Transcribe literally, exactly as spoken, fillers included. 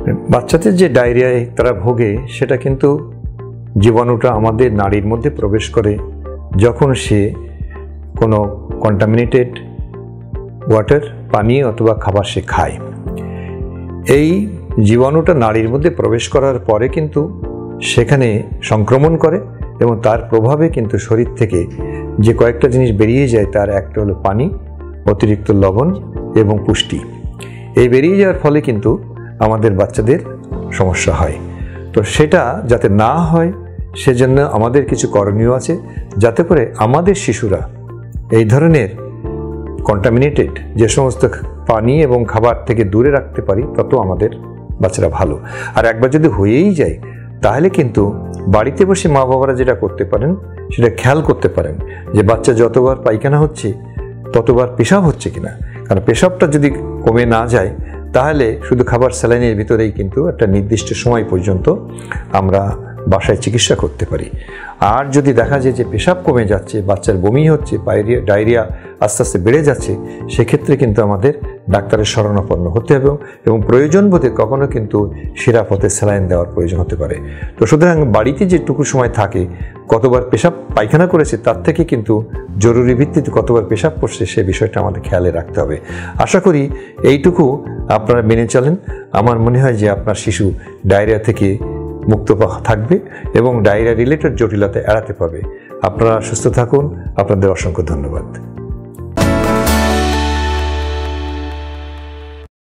বাচ্চাদের যে ডায়রিয়ায় তারা ভোগে সেটা কিন্তু জীবাণুটা আমাদের নাড়ির মধ্যে প্রবেশ করে যখন সে কোনো কন্টামিনেটেড ওয়াটার, পানি অথবা খাবার সে খায়। এই জীবাণুটা নাড়ির মধ্যে প্রবেশ করার পরে কিন্তু সেখানে সংক্রমণ করে এবং তার প্রভাবে কিন্তু শরীর থেকে যে কয়েকটা জিনিস বেরিয়ে যায় তার একটা হলো পানি, অতিরিক্ত লবণ এবং পুষ্টি। এই বেরিয়ে যাওয়ার ফলে কিন্তু আমাদের বাচ্চাদের সমস্যা হয়। তো সেটা যাতে না হয় সেজন্য আমাদের কিছু করণীয় আছে, যাতে করে আমাদের শিশুরা এই ধরনের কন্টামিনেটেড যে সমস্ত পানি এবং খাবার থেকে দূরে রাখতে পারি তত আমাদের বাচ্চারা ভালো। আর একবার যদি হয়েই যায় তাহলে কিন্তু বাড়িতে বসে মা বাবারা যেটা করতে পারেন সেটা খেয়াল করতে পারেন যে বাচ্চা যতবার পায়খানা হচ্ছে ততবার পেশাব হচ্ছে কিনা। কারণ পেশাবটা যদি কমে না যায় তাহলে শুধু খাবার স্যালাইনের ভিতরেই কিন্তু একটা নির্দিষ্ট সময় পর্যন্ত আমরা বাসায় চিকিৎসা করতে পারি। আর যদি দেখা যায় যে পেশাব কমে যাচ্ছে, বাচ্চার বমি হচ্ছে, পায়রিয়া ডায়রিয়া আস্তে আস্তে বেড়ে যাচ্ছে, সেক্ষেত্রে কিন্তু আমাদের ডাক্তারের শরণাপন্ন হতে হবে এবং প্রয়োজন বোধে কখনো কিন্তু শিরাপথে স্যালাইন দেওয়ার প্রয়োজন হতে পারে। তো সুতরাং বাড়িতে যেটুকু সময় থাকে কতবার পেশাব পায়খানা করেছে তার থেকে কিন্তু জরুরি ভিত্তিতে কতবার পেশাব করছে সে বিষয়টা আমাদের খেয়ালে রাখতে হবে। আশা করি এইটুকু আপনারা মেনে চলেন। আমার মনে হয় যে আপনার শিশু ডায়রিয়া থেকে মুক্ত থাকবে এবং ডায়রিয়া রিলেটেড জটিলতা এড়াতে পাবে। আপনারা সুস্থ থাকুন। আপনাদের অসংখ্য ধন্যবাদ।